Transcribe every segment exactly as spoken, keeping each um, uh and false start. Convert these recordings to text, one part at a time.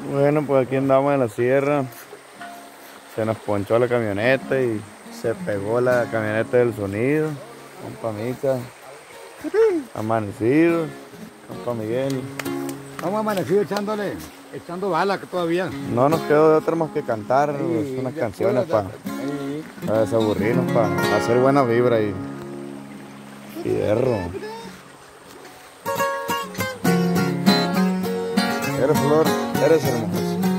Bueno, pues aquí andamos en la sierra. Se nos ponchó la camioneta y se pegó la camioneta del sonido. Compa Mica. Amanecido. Compa Miguel. Vamos amanecido echándole, echando bala todavía. No nos quedó de otra más que cantar Sí, pues, unas ya canciones puedo, para pa desaburrirnos, para hacer buena vibra y fierro. Eres flor, eres hermosa.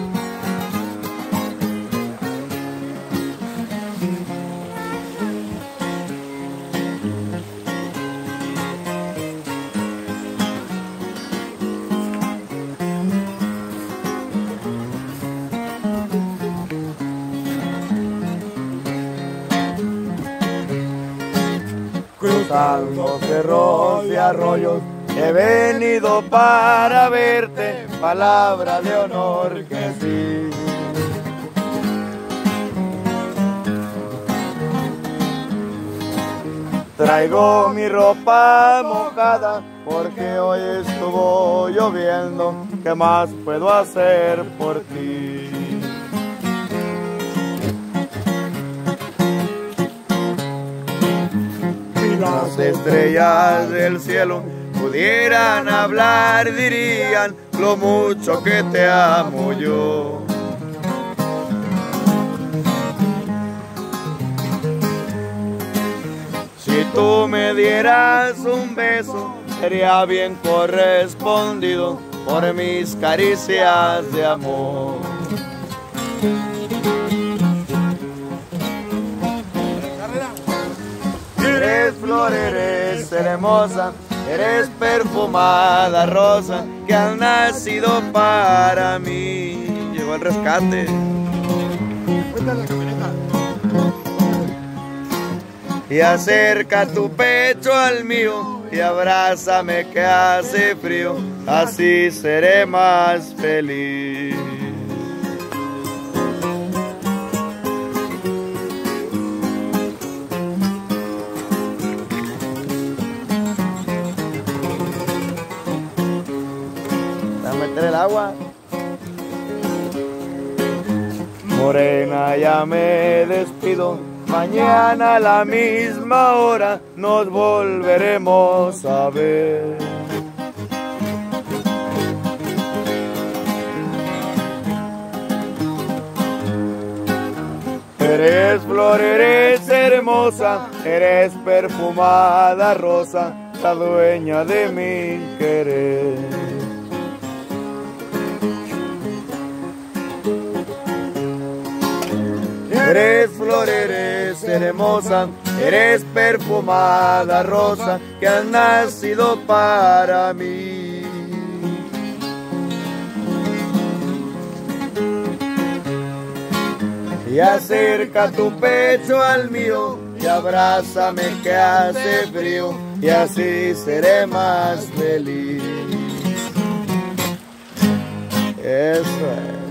Cruzando cerros y arroyos, he venido para verte, palabra de honor que sí. Traigo mi ropa mojada porque hoy estuvo lloviendo, ¿qué más puedo hacer por ti? Las estrellas del cielo pudieran hablar, dirían lo mucho que te amo yo. Si tú me dieras un beso, sería bien correspondido por mis caricias de amor. Eres flor, eres hermosa, eres perfumada rosa que has nacido para mí. Llegó el rescate. Y acerca tu pecho al mío y abrázame que hace frío, así seré más feliz. Meter el agua. Morena, ya me despido. Mañana a la misma hora nos volveremos a ver. Eres flor, eres hermosa, eres perfumada rosa, la dueña de mi querer. Eres flor, eres hermosa, eres perfumada rosa que has nacido para mí. Y acerca tu pecho al mío y abrázame que hace frío y así seré más feliz. Eso es.